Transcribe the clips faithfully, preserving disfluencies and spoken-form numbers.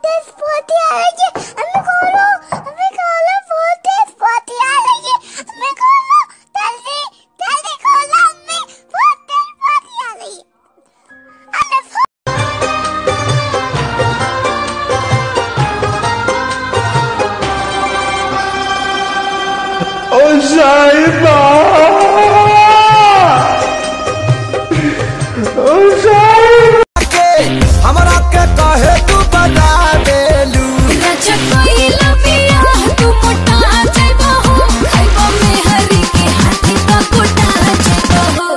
तेज पोती आ रही है, हमें खोलो, हमें खोलो, बहुत तेज पोती आ रही है, हमें खोलो, जल्दी जल्दी खोलो, हमें बहुत तेज पोती आ रही है। ओ साहिबा, ओ साहिबा के हमरा के कहे तू बता देलू रचक कोई लबिया तू मोटा जइबो हो, खाइबो में हरी के हाथी का कोटा जइबो हो।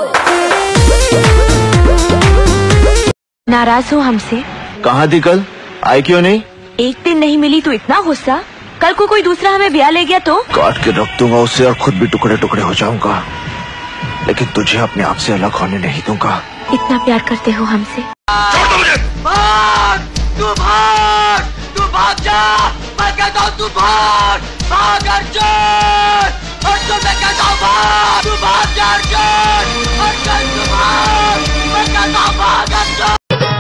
नाराज हो हमसे? कहाँ थी कल, आई क्यों नहीं? एक दिन नहीं मिली तो इतना गुस्सा, कल को कोई दूसरा हमें ब्याह ले गया तो? काट के रख दूंगा उसे और खुद भी टुकड़े टुकड़े हो जाऊंगा, लेकिन तुझे अपने आप से अलग होने नहीं दूंगा। इतना प्यार करते हो हमसे? भाग, तू भाग, तू भाग जा, मैं कहता हूँ तू भाग, भाग अर्जुन, अर्जुन मैं कहता हूँ भाग, तू भाग जा अर्जुन, अर्जुन तू भाग, मैं कहता हूँ भाग अर्जुन।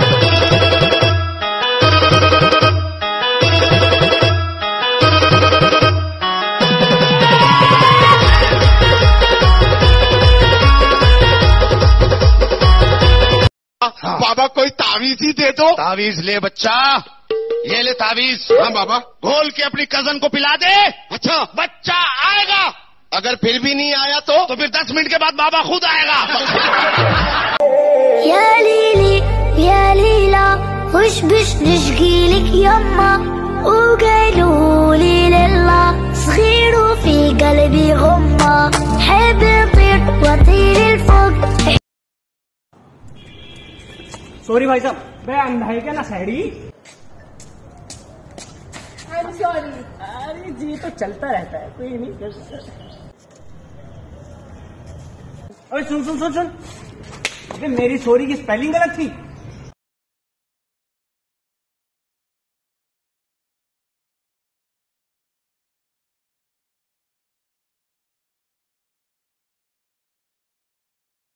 बाबा कोई तावीज ही दे दो। तावीज ले बच्चा, ये ले तावीज। हाँ बाबा। घोल के अपनी कजन को पिला दे। अच्छा बच्चा आएगा, अगर फिर भी नहीं आया तो तो फिर दस मिनट के बाद बाबा खुद आएगा। या लीली या लीला खुश बिश नशगीलك يما وقالوا لي لله صغير في قلبي غمة حب يطير وطير الفوق. सॉरी भाई साहब, मैं अंधा है क्या ना सैडी? I am sorry. अरे जी तो चलता रहता है, कोई नहीं। अरे सुन सुन सुन सुन, मेरी सॉरी की स्पेलिंग गलत थी।